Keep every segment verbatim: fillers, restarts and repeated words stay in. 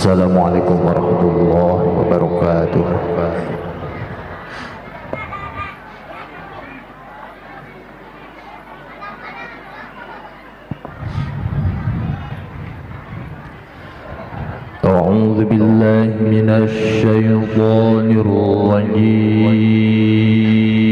Assalamualaikum warahmatullahi wabarakatuh. A'udzu billahi minasy syaithanir rajim.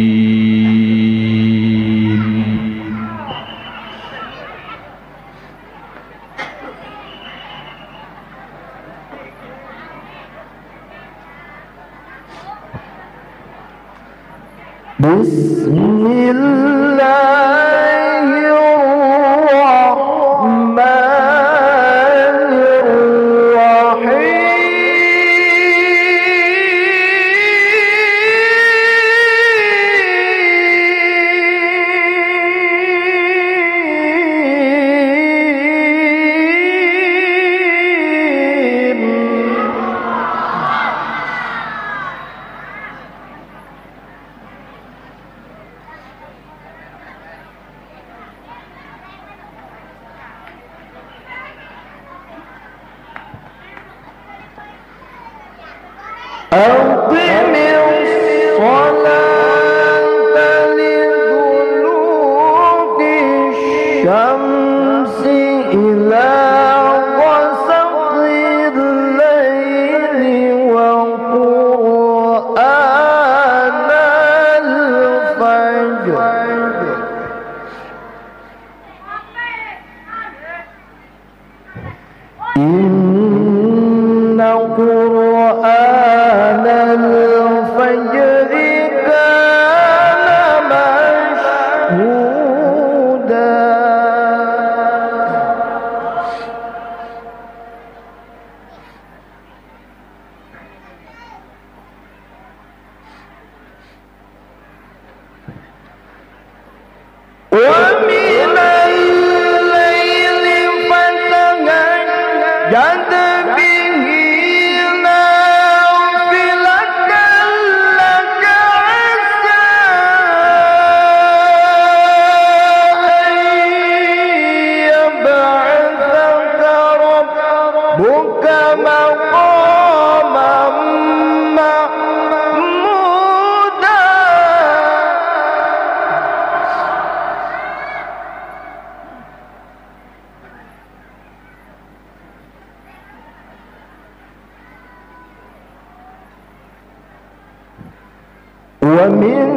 ومن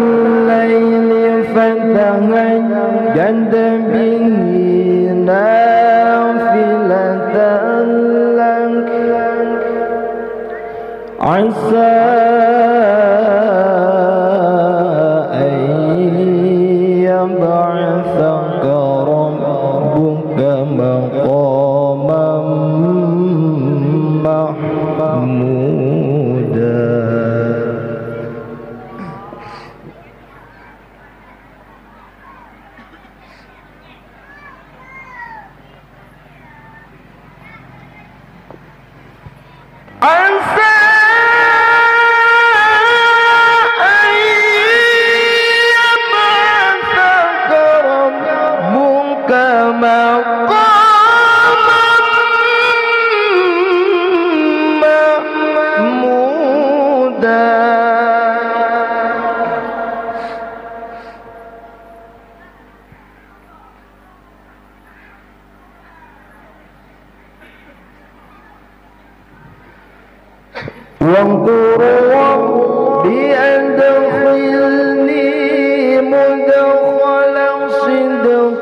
الليل فتهجد به نافلة لك عسى أن يبعثك ربك مقاما محمودا. وَاذْكُرْ رَبِّي أَدْخِلْنِي مُدْخَلَ صِدْقٍ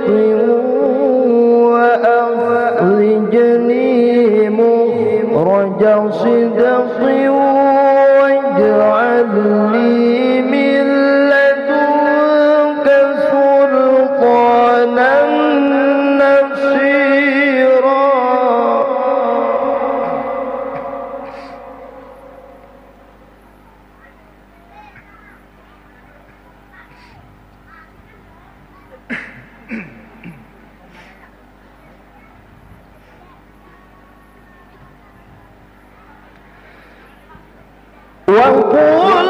وَأَخْرِجْنِي مُخْرَجَ صِدْقٍ وَاجْعَل لِّي مِن لَّدُنكَ سُلْطَانًا نَّصِيرًا. وقل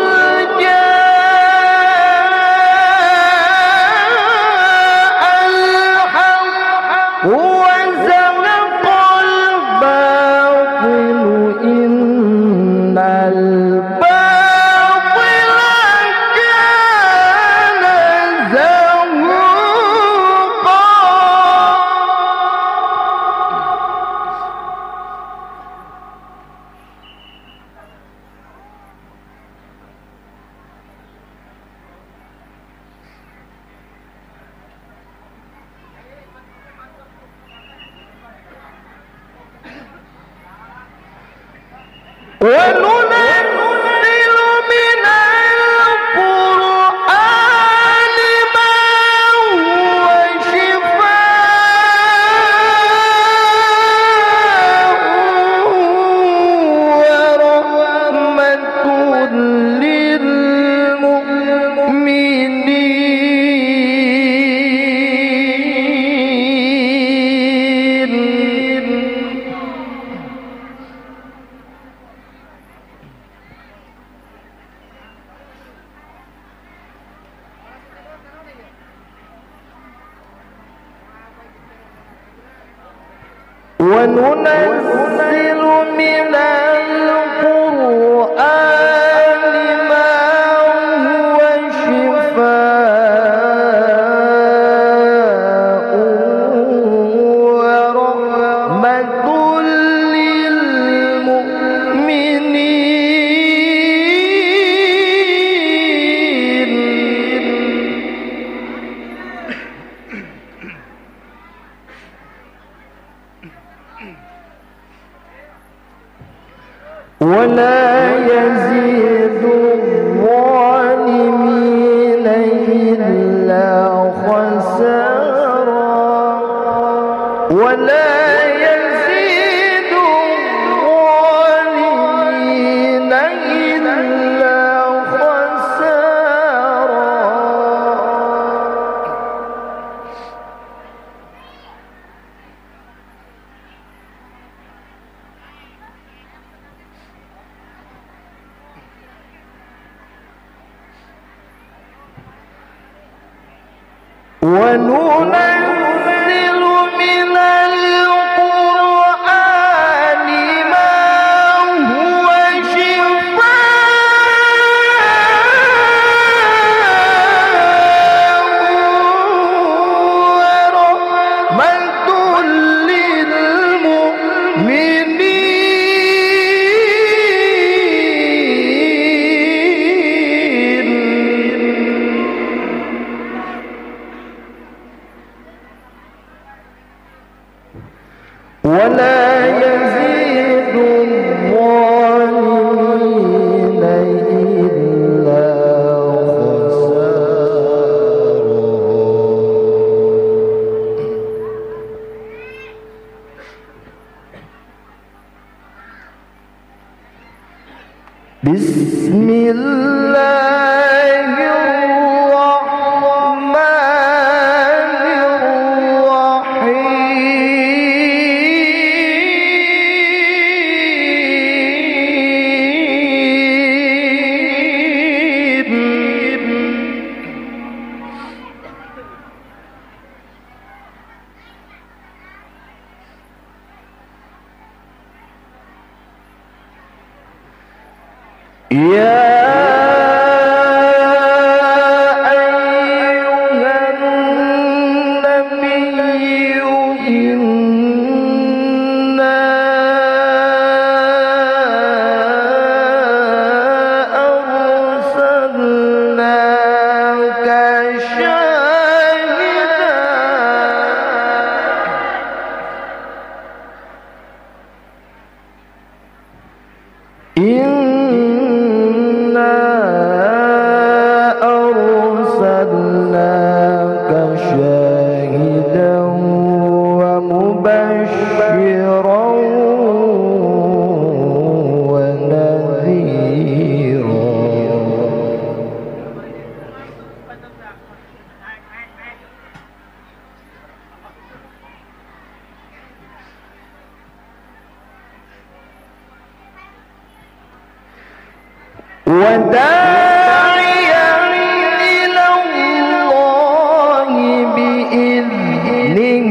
جاء الحق وزهق الباطل وننزل من القرآن ما هو شفاء ورحمة للمؤمنين. وننزل من القرآن ما هو شفاء ورحمة للمؤمنين. ولا يزيد الظالمين إلا خسارا. ولا يزيد الظالمين إلا خسارا. وننزل من القرآن ما هو شفاء ورحمة للمؤمنين. ولا يزيد الظالمين إلا خسارا. بسم الله الرحمن الرحيم. يا أيها النبي إنا أرسلناك شاهدا إنا أرسلناك شاهدا ومبشرا ونذيرا. وداعيا إلى الله بإذنه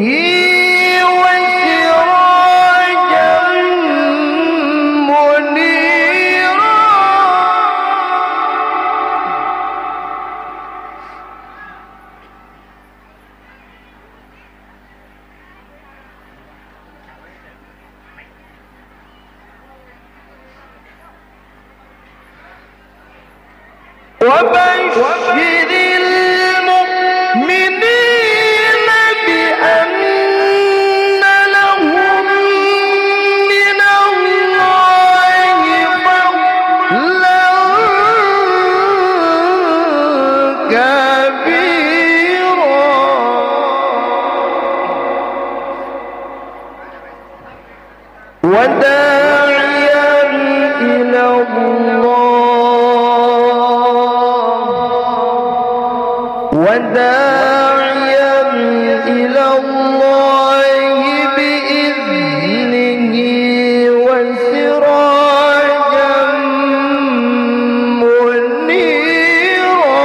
وسراجا منيرا. وبشر المؤمنين بأن لهم من الله وداعيا إلى الله وداعيا إلى الله بإذنه وسراجا منيرا.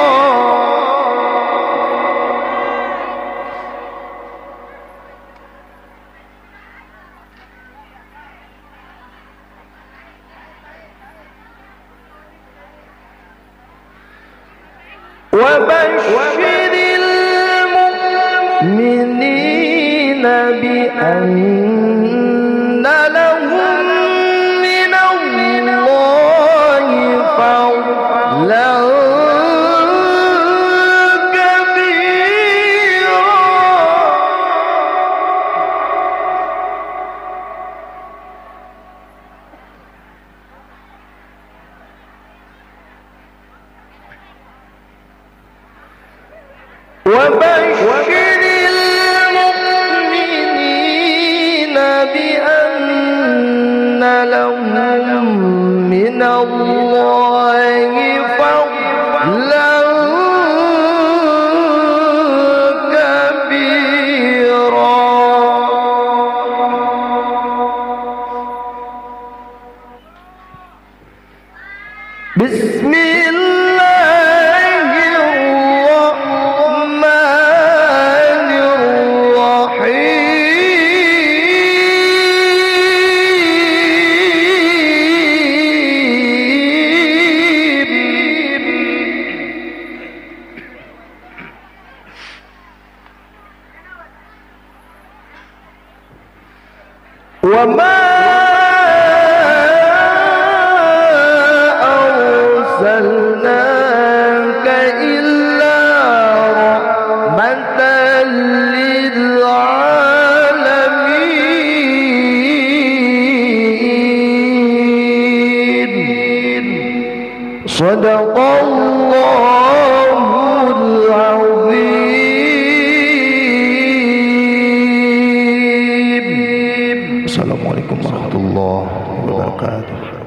وبشر المؤمنين بأن لهم من الله فضلا كبيرا. وبشر المؤمنين بأن لهم من الله فضلا كبيرا. بسم الله الرحمن الرحيم. وما أرسلناك إلا رحمة للعالمين. صدق الله العظيم. Assalamualaikum warahmatullahi wabarakatuh.